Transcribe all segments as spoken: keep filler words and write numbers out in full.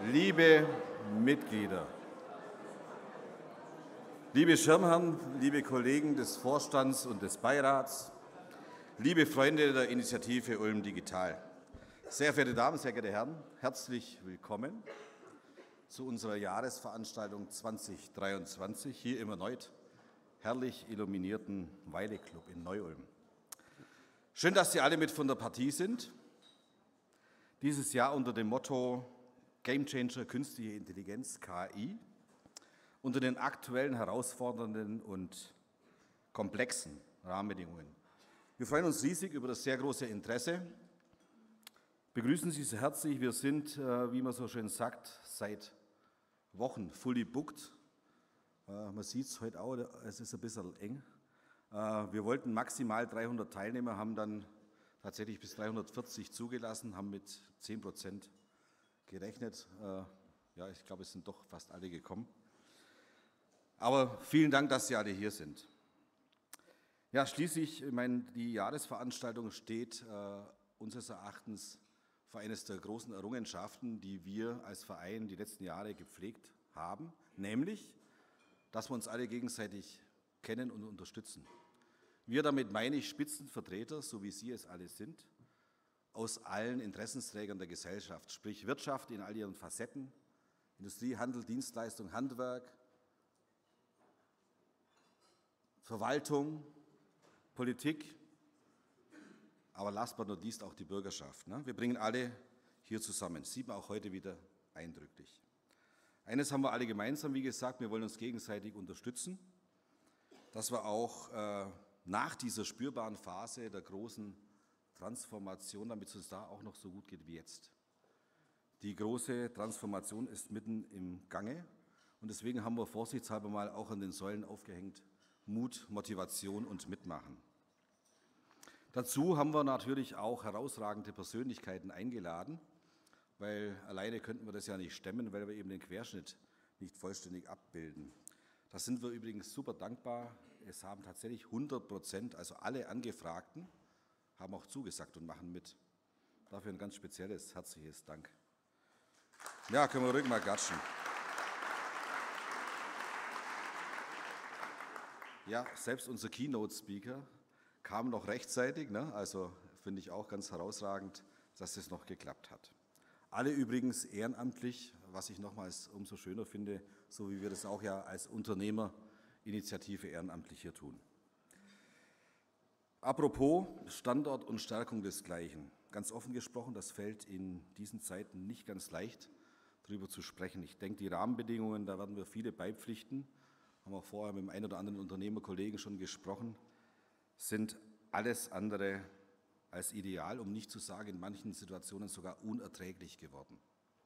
Liebe Mitglieder, liebe Schirmherren, liebe Kollegen des Vorstands und des Beirats, liebe Freunde der Initiative Ulm Digital, sehr verehrte Damen, sehr geehrte Herren, herzlich willkommen zu unserer Jahresveranstaltung zweitausenddreiundzwanzig hier im erneut herrlich illuminierten Weile-Club in Neu-Ulm. Schön, dass Sie alle mit von der Partie sind. Dieses Jahr unter dem Motto Gamechanger Künstliche Intelligenz, K I, unter den aktuellen, herausfordernden und komplexen Rahmenbedingungen. Wir freuen uns riesig über das sehr große Interesse. Begrüßen Sie sehr herzlich. Wir sind, wie man so schön sagt, seit Wochen fully booked. Man sieht es heute auch, es ist ein bisschen eng. Wir wollten maximal dreihundert Teilnehmer, haben dann tatsächlich bis dreihundertvierzig zugelassen, haben mit zehn Prozent gerechnet. Ja, ich glaube, es sind doch fast alle gekommen. Aber vielen Dank, dass Sie alle hier sind. Ja, schließlich, ich meine, die Jahresveranstaltung steht äh, unseres Erachtens für eines der großen Errungenschaften, die wir als Verein die letzten Jahre gepflegt haben, nämlich, dass wir uns alle gegenseitig kennen und unterstützen. Wir, damit meine ich Spitzenvertreter, so wie Sie es alle sind, aus allen Interessensträgern der Gesellschaft, sprich Wirtschaft in all ihren Facetten, Industrie, Handel, Dienstleistung, Handwerk, Verwaltung, Politik, aber last but not least auch die Bürgerschaft. Ne? Wir bringen alle hier zusammen, das sieht man auch heute wieder eindrücklich. Eines haben wir alle gemeinsam, wie gesagt, wir wollen uns gegenseitig unterstützen, dass wir auch äh, nach dieser spürbaren Phase der großen Transformation, damit es uns da auch noch so gut geht wie jetzt. Die große Transformation ist mitten im Gange und deswegen haben wir vorsichtshalber mal auch an den Säulen aufgehängt, Mut, Motivation und Mitmachen. Dazu haben wir natürlich auch herausragende Persönlichkeiten eingeladen, weil alleine könnten wir das ja nicht stemmen, weil wir eben den Querschnitt nicht vollständig abbilden. Da sind wir übrigens super dankbar. Es haben tatsächlich hundert Prozent, also alle Angefragten, haben auch zugesagt und machen mit. Dafür ein ganz spezielles, herzliches Dank. Ja, können wir ruhig mal klatschen. Ja, selbst unser Keynote-Speaker kam noch rechtzeitig, ne? Also finde ich auch ganz herausragend, dass es noch geklappt hat. Alle übrigens ehrenamtlich, was ich nochmals umso schöner finde, so wie wir das auch ja als Unternehmerinitiative ehrenamtlich hier tun. Apropos Standort und Stärkung desgleichen. Ganz offen gesprochen, das fällt in diesen Zeiten nicht ganz leicht, darüber zu sprechen. Ich denke, die Rahmenbedingungen, da werden wir viele beipflichten, haben auch vorher mit dem einen oder anderen Unternehmerkollegen schon gesprochen, sind alles andere als ideal, um nicht zu sagen, in manchen Situationen sogar unerträglich geworden.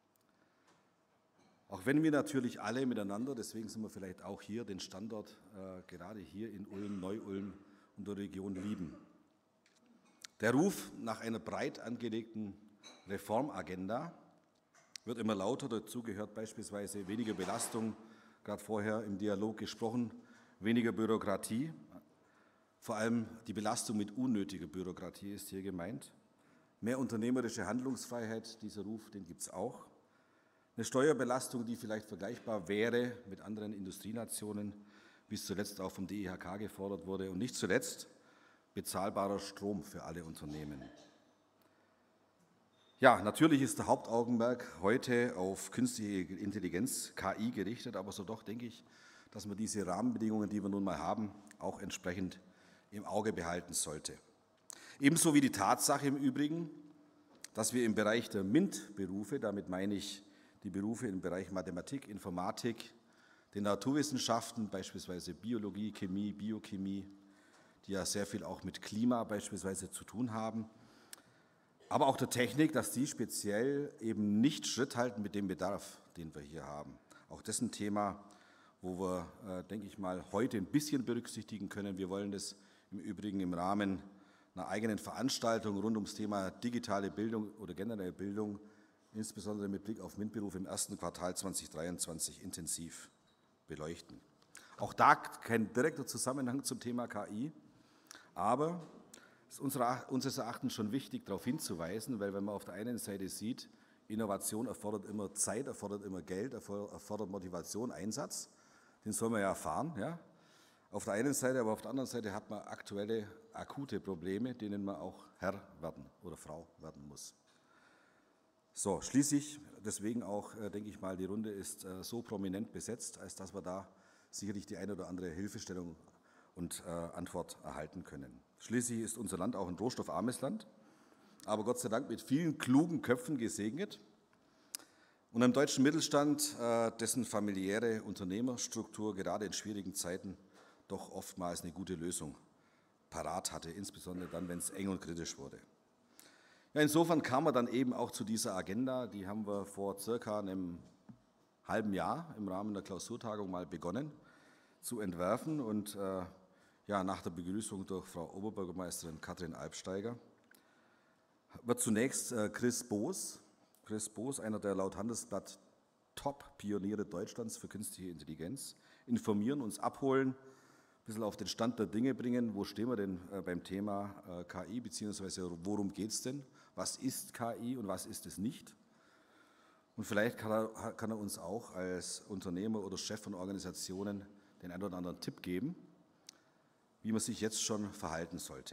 Auch wenn wir natürlich alle miteinander, deswegen sind wir vielleicht auch hier, den Standort äh, gerade hier in Ulm, Neu-Ulm und der Region lieben. Der Ruf nach einer breit angelegten Reformagenda wird immer lauter. Dazu gehört beispielsweise weniger Belastung, gerade vorher im Dialog gesprochen, weniger Bürokratie. Vor allem die Belastung mit unnötiger Bürokratie ist hier gemeint. Mehr unternehmerische Handlungsfreiheit, dieser Ruf, den gibt es auch. Eine Steuerbelastung, die vielleicht vergleichbar wäre mit anderen Industrienationen, bis zuletzt auch vom D I H K gefordert wurde. Und nicht zuletzt bezahlbarer Strom für alle Unternehmen. Ja, natürlich ist der Hauptaugenmerk heute auf künstliche Intelligenz, K I, gerichtet, aber so doch denke ich, dass man diese Rahmenbedingungen, die wir nun mal haben, auch entsprechend im Auge behalten sollte. Ebenso wie die Tatsache im Übrigen, dass wir im Bereich der MINT-Berufe, damit meine ich die Berufe im Bereich Mathematik, Informatik, den Naturwissenschaften, beispielsweise Biologie, Chemie, Biochemie, die ja sehr viel auch mit Klima beispielsweise zu tun haben, aber auch der Technik, dass die speziell eben nicht Schritt halten mit dem Bedarf, den wir hier haben. Auch das ist ein Thema, wo wir, äh, denke ich mal, heute ein bisschen berücksichtigen können. Wir wollen das im Übrigen im Rahmen einer eigenen Veranstaltung rund ums Thema digitale Bildung oder generelle Bildung, insbesondere mit Blick auf MINT-Berufe im ersten Quartal zweitausenddreiundzwanzig intensiv beleuchten. Auch da kein direkter Zusammenhang zum Thema K I, aber es ist unseres Erachtens schon wichtig, darauf hinzuweisen, weil wenn man auf der einen Seite sieht, Innovation erfordert immer Zeit, erfordert immer Geld, erfordert Motivation, Einsatz. Den soll man ja erfahren. Ja? Auf der einen Seite, aber auf der anderen Seite hat man aktuelle, akute Probleme, denen man auch Herr werden oder Frau werden muss. So, schließlich, deswegen auch, äh, denke ich mal, die Runde ist äh, so prominent besetzt, als dass wir da sicherlich die eine oder andere Hilfestellung und äh, Antwort erhalten können. Schließlich ist unser Land auch ein rohstoffarmes Land, aber Gott sei Dank mit vielen klugen Köpfen gesegnet. Und im deutschen Mittelstand, äh, dessen familiäre Unternehmerstruktur gerade in schwierigen Zeiten doch oftmals eine gute Lösung parat hatte, insbesondere dann, wenn es eng und kritisch wurde. Ja, insofern kam man dann eben auch zu dieser Agenda, die haben wir vor circa einem halben Jahr im Rahmen der Klausurtagung mal begonnen zu entwerfen und äh, ja, nach der Begrüßung durch Frau Oberbürgermeisterin Katrin Albsteiger wird zunächst äh, Chris Boos, Chris Boos, einer der laut Handelsblatt Top-Pioniere Deutschlands für künstliche Intelligenz, informieren, uns abholen, ein bisschen auf den Stand der Dinge bringen, wo stehen wir denn äh, beim Thema äh, K I, beziehungsweise worum geht es denn, was ist K I und was ist es nicht. Und vielleicht kann er, kann er uns auch als Unternehmer oder Chef von Organisationen den einen oder anderen Tipp geben, wie man sich jetzt schon verhalten sollte.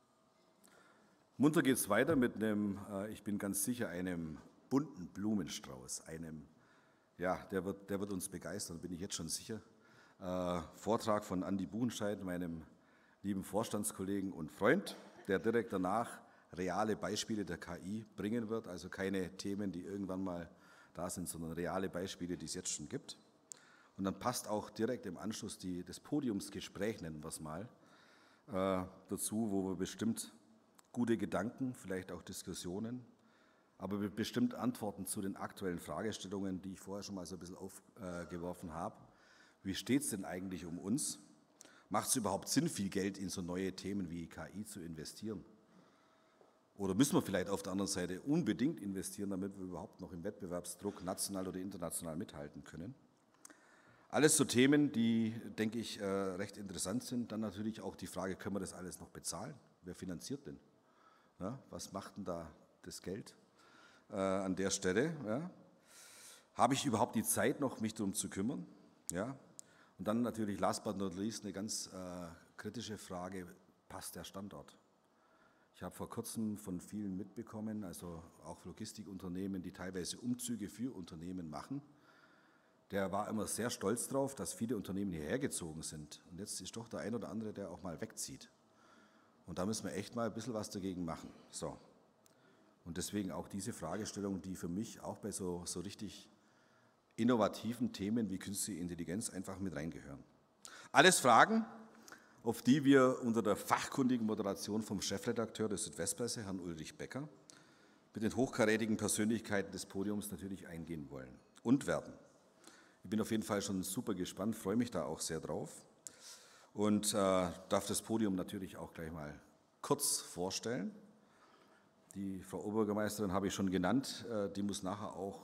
Munter geht es weiter mit einem, äh, ich bin ganz sicher, einem bunten Blumenstrauß, einem, ja, der wird, der wird uns begeistern, bin ich jetzt schon sicher. Äh, Vortrag von Andi Buchenscheid, meinem lieben Vorstandskollegen und Freund, der direkt danach reale Beispiele der K I bringen wird, also keine Themen, die irgendwann mal da sind, sondern reale Beispiele, die es jetzt schon gibt. Und dann passt auch direkt im Anschluss die, das Podiumsgespräch, nennen wir es mal, äh, dazu, wo wir bestimmt gute Gedanken, vielleicht auch Diskussionen, aber bestimmt Antworten zu den aktuellen Fragestellungen, die ich vorher schon mal so ein bisschen aufgeworfen äh, habe. Wie steht es denn eigentlich um uns? Macht es überhaupt Sinn, viel Geld in so neue Themen wie K I zu investieren? Oder müssen wir vielleicht auf der anderen Seite unbedingt investieren, damit wir überhaupt noch im Wettbewerbsdruck national oder international mithalten können? Alles so Themen, die, denke ich, äh, recht interessant sind. Dann natürlich auch die Frage, können wir das alles noch bezahlen? Wer finanziert denn? Ja, was macht denn da das Geld äh, an der Stelle? Ja? Habe ich überhaupt die Zeit noch, mich darum zu kümmern? Ja? Und dann natürlich, last but not least, eine ganz äh, kritische Frage, passt der Standort? Ich habe vor kurzem von vielen mitbekommen, also auch Logistikunternehmen, die teilweise Umzüge für Unternehmen machen. Der war immer sehr stolz darauf, dass viele Unternehmen hierher gezogen sind. Und jetzt ist doch der ein oder andere, der auch mal wegzieht. Und da müssen wir echt mal ein bisschen was dagegen machen. So. Und deswegen auch diese Fragestellung, die für mich auch bei so, so richtig innovativen Themen wie künstliche Intelligenz einfach mit reingehören. Alles Fragen, auf die wir unter der fachkundigen Moderation vom Chefredakteur der Südwestpresse, Herrn Ulrich Becker, mit den hochkarätigen Persönlichkeiten des Podiums natürlich eingehen wollen und werden. Ich bin auf jeden Fall schon super gespannt, freue mich da auch sehr drauf und äh, darf das Podium natürlich auch gleich mal kurz vorstellen. Die Frau Oberbürgermeisterin habe ich schon genannt, äh, die muss nachher auch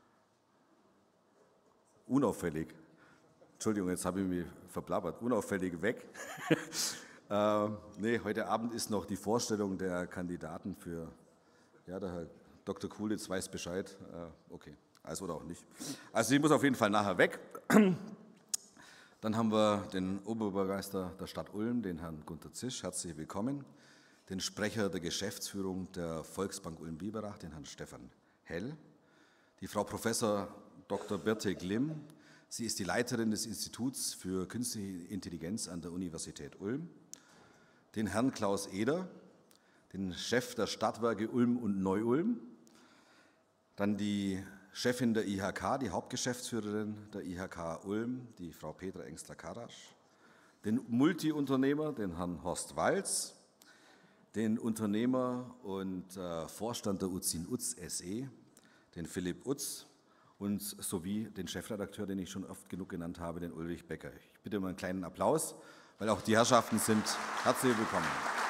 unauffällig, Entschuldigung, jetzt habe ich mich verplappert, unauffällig weg. äh, nee, heute Abend ist noch die Vorstellung der Kandidaten für, ja, der Herr Doktor Kulitz weiß Bescheid, äh, okay. Also oder auch nicht. Also sie muss auf jeden Fall nachher weg. Dann haben wir den Oberbürgermeister der Stadt Ulm, den Herrn Gunter Zisch, herzlich willkommen. Den Sprecher der Geschäftsführung der Volksbank Ulm-Biberach, den Herrn Stefan Hell. Die Frau Professor Doktor Birte Glimm, sie ist die Leiterin des Instituts für Künstliche Intelligenz an der Universität Ulm. Den Herrn Klaus Eder, den Chef der Stadtwerke Ulm und Neu-Ulm. Dann die Chefin der I H K, die Hauptgeschäftsführerin der I H K Ulm, die Frau Petra Engstler-Karasch, den Multiunternehmer, den Herrn Horst Walz, den Unternehmer und äh, Vorstand der Uzin Uz S E, den Philipp Utz und sowie den Chefredakteur, den ich schon oft genug genannt habe, den Ulrich Becker. Ich bitte um einen kleinen Applaus, weil auch die Herrschaften sind herzlich willkommen.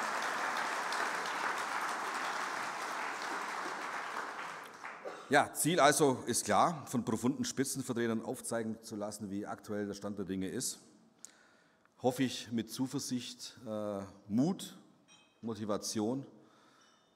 Ja, Ziel also ist klar, von profunden Spitzenvertretern aufzeigen zu lassen, wie aktuell der Stand der Dinge ist. Hoffe ich mit Zuversicht, äh, Mut, Motivation, äh,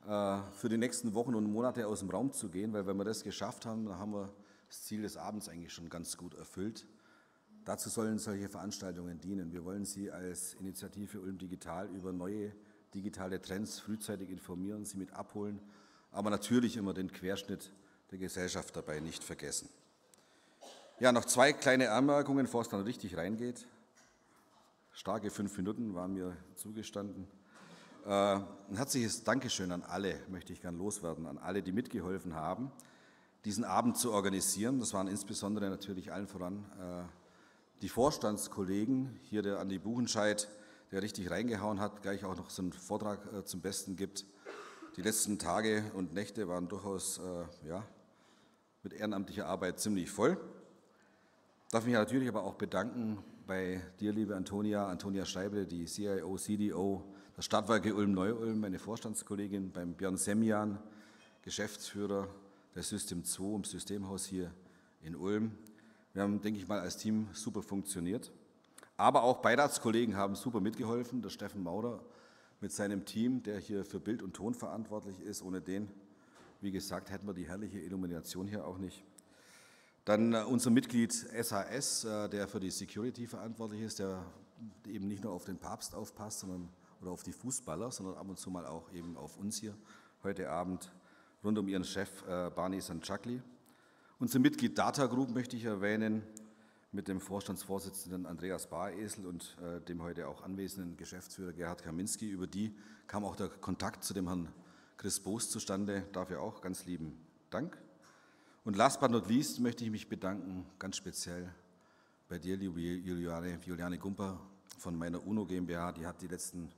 für die nächsten Wochen und Monate aus dem Raum zu gehen, weil wenn wir das geschafft haben, dann haben wir das Ziel des Abends eigentlich schon ganz gut erfüllt. Dazu sollen solche Veranstaltungen dienen. Wir wollen Sie als Initiative Ulm Digital über neue digitale Trends frühzeitig informieren, Sie mit abholen, aber natürlich immer den Querschnitt der Gesellschaft dabei nicht vergessen. Ja, noch zwei kleine Anmerkungen, bevor es dann richtig reingeht. Starke fünf Minuten waren mir zugestanden. Ein herzliches Dankeschön an alle, möchte ich gern loswerden, an alle, die mitgeholfen haben, diesen Abend zu organisieren. Das waren insbesondere natürlich allen voran äh, die Vorstandskollegen, hier der Andi Buchenscheid, der richtig reingehauen hat, gleich auch noch so einen Vortrag äh, zum Besten gibt. Die letzten Tage und Nächte waren durchaus äh, ja, mit ehrenamtlicher Arbeit ziemlich voll. Ich darf mich natürlich aber auch bedanken bei dir, liebe Antonia, Antonia Scheible, die C I O, C D O, der Stadtwerke Ulm-Neu-Ulm, meine Vorstandskollegin, beim Björn Semjan, Geschäftsführer der System zwei im Systemhaus hier in Ulm. Wir haben, denke ich mal, als Team super funktioniert. Aber auch Beiratskollegen haben super mitgeholfen. Der Steffen Mauder mit seinem Team, der hier für Bild und Ton verantwortlich ist. Ohne den, wie gesagt, hätten wir die herrliche Illumination hier auch nicht. Dann unser Mitglied S H S, der für die Security verantwortlich ist, der eben nicht nur auf den Papst aufpasst, sondern oder auf die Fußballer, sondern ab und zu mal auch eben auf uns hier heute Abend rund um ihren Chef äh, Barney Sanchakli. Unser Mitglied Data Group möchte ich erwähnen mit dem Vorstandsvorsitzenden Andreas Baresel und äh, dem heute auch anwesenden Geschäftsführer Gerhard Kaminski. Über die kam auch der Kontakt zu dem Herrn Chris Boos zustande. Dafür auch ganz lieben Dank. Und last but not least möchte ich mich bedanken, ganz speziell bei dir, liebe Juliane, Juliane Gumper von meiner UNO GmbH. Die hat die letzten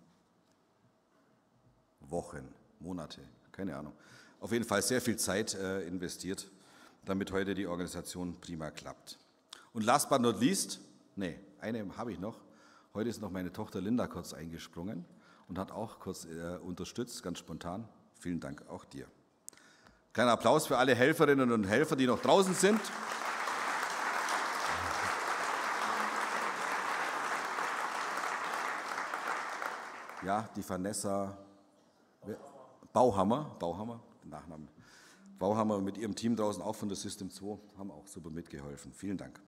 Wochen, Monate, keine Ahnung, auf jeden Fall sehr viel Zeit äh, investiert, damit heute die Organisation prima klappt. Und last but not least, nee, eine habe ich noch. Heute ist noch meine Tochter Linda kurz eingesprungen und hat auch kurz äh, unterstützt, ganz spontan. Vielen Dank auch dir. Kleiner Applaus für alle Helferinnen und Helfer, die noch draußen sind. Ja, die Vanessa Bauhammer, Bauhammer, Nachnamen. Bauhammer mit ihrem Team draußen auch von der System zwei haben auch super mitgeholfen. Vielen Dank.